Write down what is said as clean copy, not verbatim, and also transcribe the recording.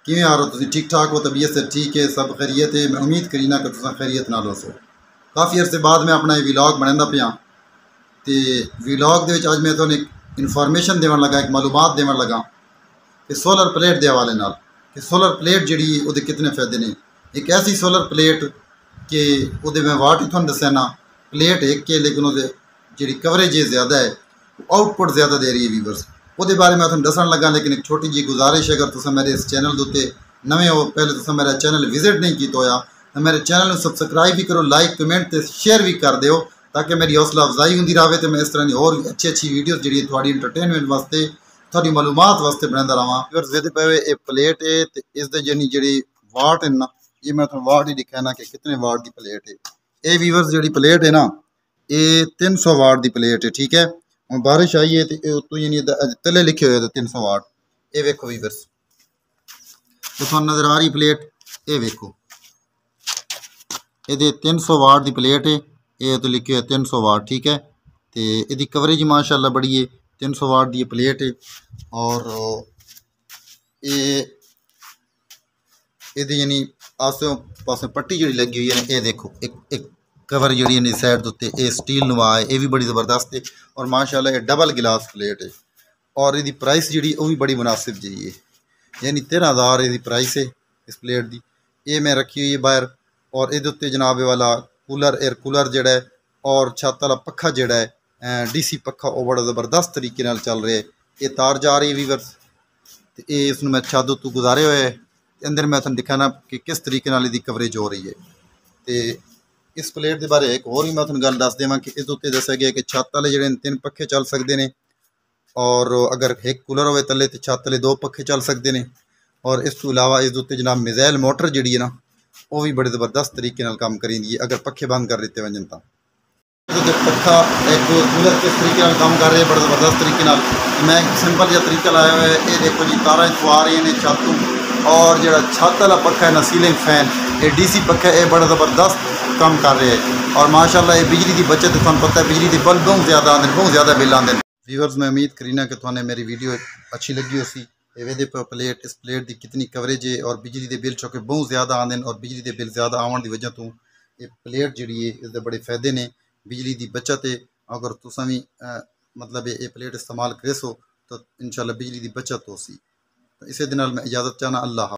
किवें आ रहे हो तुसीं? ठीक ठाक हो? तबीयत से ठीक है? सब खैरियत है? मैं उम्मीद करी ना कि तुसां खैरियत नाल होसो। काफ़ी अरसे बाद मैं अपना व्लॉग बनांदा पिया ते व्लॉग दे विच अज मैं तुहानूं एक इन्फॉर्मेशन देवन लगा, एक मालूमात देवन लगा कि सोलर प्लेट के हवाले नाल कि सोलर प्लेट जिहड़ी उहदे कितने फ़ायदे ने। एक ऐसी सोलर प्लेट कि उहदे मैं वाट ही तुहानूं दस्सना, प्लेट एक है लेकिन उहदे जिहड़ी कवरेज है ज़्यादा है, आउटपुट ज़्यादा दे रही है व्यूवर्स। उहदे बारे मैं तुहानूं दस्सण लगा, लेकिन एक छोटी जी गुजारिश है, अगर तुसां मेरे इस चैनल दे उत्ते नवे हो, पहले तुसां मेरा चैनल विजिट नहीं किया होया तो मेरे चैनल को सबसक्राइब भी करो, लाइक कमेंट तो शेयर भी कर दिओ ताकि मेरी हौसला अफजाई होंदी रहे तो मैं इस तरह की और अच्छी अच्छी वीडियोज़ जी थोड़ी इंटरटेनमेंट वास्ते, थोड़ी मालूमात वास्ते बनाता रहा। अगर जिद पे ये प्लेट है तो इसके जनी जी वाट है ना, ये मैं तुम वाट ही दिखाना कि कितने वाट की प्लेट है। ये वीवर्स जी प्लेट है ना, ये 300 वाट की प्लेट है। ठीक है, हम बारिश आई है तो उत्तों यानी तले लिखे हुए 300 वाट। ये वेखो वीवर्स, तो तुहानूं नज़र आ रही प्लेट, ये वेखो ये 300 वाट की प्लेट है, ये तो लिखे हुए 300 वाट। ठीक है, तो यदी कवरेज माशाल्लाह बड़ी है, 300 वाट की प्लेट है। और ये यानी आसे पासे पट्टी जी लगी हुई है, ये देखो एक कवर जी साइड के उत्ते ये स्टील नुआ है, ये भी बड़ी ज़बरदस्त है। और माशाल्लाह ये डबल गिलास प्लेट है और यदी प्राइस जी वो भी बड़ी मुनासिब जी है, यानी 13,000 यदी प्राइस है इस प्लेट की। ये मैं रखी हुई है बाहर, और ये उत्ते जनाब वाला कूलर, एयर कूलर जड़ा है, और छत वाला पखा जड़ा है DC पखा, वो बड़ा ज़बरदस्त तरीके नाल चल रहा है। ये तार जा रही है वीवर्स, तो ये इसमें मैं छत उत्तों गुजारे हुए है। अंदर मैं तुहानूं दिखाना कि किस तरीके नाल इसकी कवरेज हो रही है। तो इस प्लेट के बारे एक होर भी मैं तुहानूं गल दस देवां कि इस उत्ते दस्सिया गया कि छत वाले जिहड़े 3 पखे चल सकते हैं, और अगर एक कूलर होवे तले तो छत वाले 2 पखे चल सकते हैं। और इस तो इलावा इस उत्ते जनाब मिज़ाइल मोटर जी है ना, वो भी बड़े ज़बरदस्त तरीके नाल काम करेंदी है अगर पखे बंद कर दिते वजन तो। पखा एक कूलर किस तरीके नाल काम कर रहे हैं बड़े ज़बरदस्त तरीके नाल। मैं सिंपल जहा तरीका लाया हुआ है, ये देखो जी तारा इतों आ रही हैं छत तो, और जो छत वाला पखा है ना, सीलिंग फैन, ये DC पखा है, ये बड़ा ज़बरदस्त काम कर रहे हैं। और माशाल्लाह ये बिजली की बचत, तुहानूं पता है बिजली के बिल बहुत ज़्यादा आते हैं, बहुत ज़्यादा बिल आते हैं। व्यूअर्स मैं उम्मीद करीना कि तुहानूं मेरी वीडियो अच्छी लगी होसी। ये प्लेट, इस प्लेट की कितनी कवरेज है, और बिजली के बिल चूँकि बहुत ज़्यादा आते हैं, और बिजली के बिल ज़्यादा आने की वजह तो ये प्लेट जी है इसके बड़े फायदे ने, बिजली की बचत है। अगर तुसां भी मतलब ये प्लेट इस्तेमाल करेसो तो इंशाल्लाह बिजली की बचत हो सी। तो इसे दे नाल मैं इजाज़त चाहना। अल्लाह।